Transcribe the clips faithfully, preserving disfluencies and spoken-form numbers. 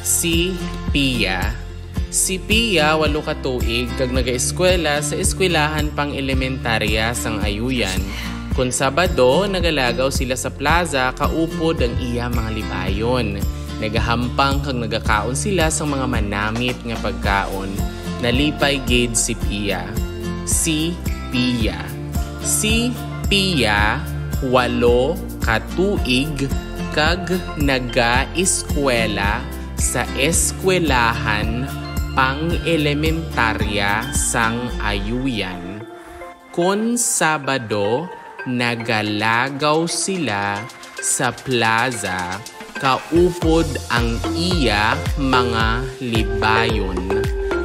Si Pia. Si Pia walo ka tuig kag naga-eskwela sa eskwelahan pang elementarya sang Ayuyan. Kun Sabado, nagalagaw sila sa Plaza kaupod ang iya mga libayon. Nagahampang kag nagakaon sila sa mga manamit nga pagkaon. Nalipay gid si Pia. Si Pia. Si Pia walo ka tuig kag naga-eskwela sa eskwelahan pang-elementarya sang Ayuyan. Kun Sabado, nagalagaw sila sa Plaza kaupod ang iya mga libayon.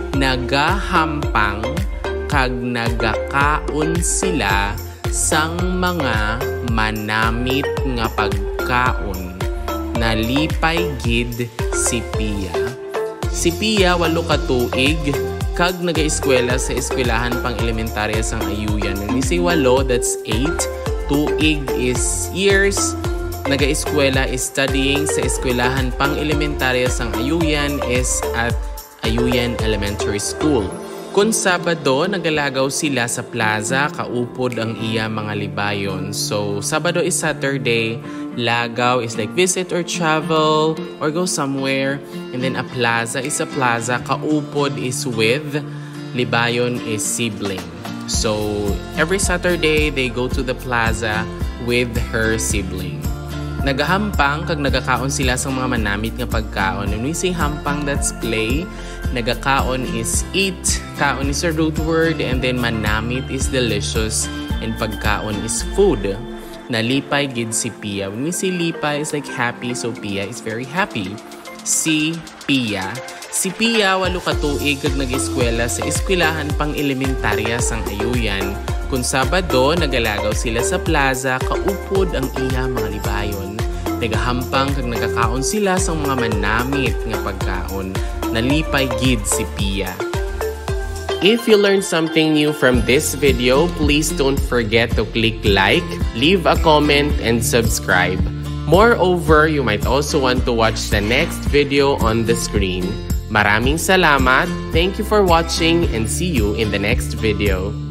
Nagahampang kag nagakaon sila sang mga manamit nga pagkaon. Nalipay gid si Pia. Si Pia walo ka tuig kag naga-eskwela sa eskwelahan pang elementarya sang Ayuyan. When we say walo, that's eight. Tuig is years. Naga-eskwela is studying sa eskwelahan pang elementarya sang Ayuyan is at Ayuyan Elementary School. Kun Sabado, nagalagaw sila sa Plaza kaupod ang iya mga libayon. So, Sabado is Saturday. Lagaw is like visit or travel or go somewhere. And then a plaza is a plaza. Kaupod is with. Libayon is sibling. So, every Saturday, they go to the plaza with her sibling. Nagahampang kag nagakaon sila sa mga manamit nga pagkaon. When we say hampang, that's play. Nagakaon is eat. Kaon is a root word. And then manamit is delicious. And pagkaon is food. Nalipay gid si Pia. When we say lipay, it's like happy. So Pia is very happy. Si Pia. Si Pia walo ka tuig kag nag-eskwela sa eskwelahan pang elementarya sang Ayuyan. Kun Sabado, nagalagaw sila sa Plaza kaupod ang iya mga libayon. Nagahampang kag nagakaon sila sa mga manamit nga pagkaon. Nalipay gid si Pia. If you learned something new from this video, please don't forget to click like, leave a comment, and subscribe. Moreover, you might also want to watch the next video on the screen. Maraming salamat, thank you for watching, and see you in the next video.